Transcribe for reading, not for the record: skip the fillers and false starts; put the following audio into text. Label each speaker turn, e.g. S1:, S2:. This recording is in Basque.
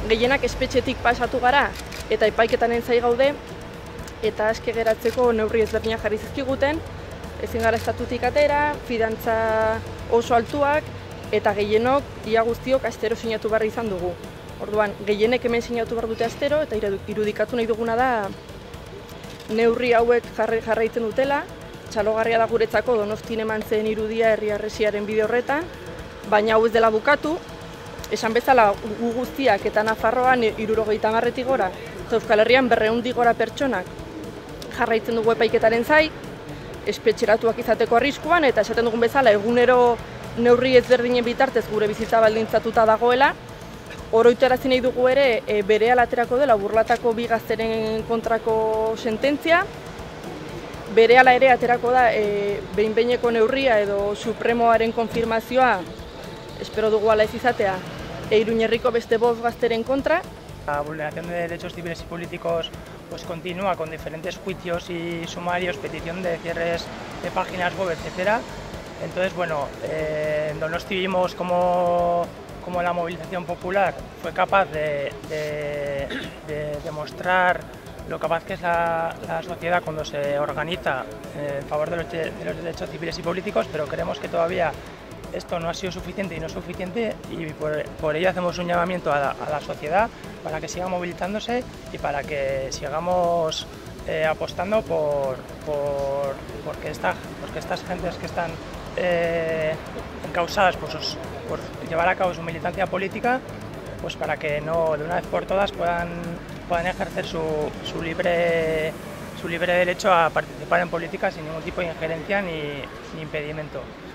S1: gehienak espetxetik pasatu gara eta epaiketan entzai gaude, eta aske geratzeko neurri ezberdinak jarri zizkiguten, ezin gara estatutik atera, fidantza oso altuak, eta gehienok, ia guztiok astero sinatu behar izan dugu. Orduan, gehienek hemen sinatu behar dute astero, eta irudikatu nahi duguna da neurri hauek jarraitzen dutela. Txalogarria da guretzako Donostian eman zen irudia herri harresiaren bide horretan, baina hau ez dela bukatu. Esan bezala, gu guztiak eta Nafarroan 70 gora, Euskal Herrian 200 gora pertsonak jarraitzen dugu epaiketaren zai, espetxeratuak izateko arriskuan, eta esaten dugun bezala egunero neurri ezberdinen bitartez gure bizitza baldintzatuta dagoela. Oroitarazi nahi dugu ere berehala aterako dela Burlatako 2 gazteren kontrako sententzia, berehala ere aterako da behin-behineko neurria edo supremoaren konfirmazioa, espero dugu ala ez izatea, Iruñerriko beste 5 gazteren kontra.
S2: La vulneración de derechos civiles y políticos pues continúa con diferentes juicios y sumarios, petición de cierres de páginas web, etc. Entonces, bueno, en Donosti vimos como la movilización popular fue capaz de demostrar lo capaz que es la sociedad cuando se organiza en favor de los derechos civiles y políticos, pero creemos que todavía esto no ha sido suficiente y no es suficiente, y por ello hacemos un llamamiento a la sociedad para que siga movilizándose y para que sigamos apostando porque estas gentes que están encausadas por llevar a cabo su militancia política, pues para que no de una vez por todas puedan ejercer su libre derecho a participar en política sin ningún tipo de injerencia ni impedimento.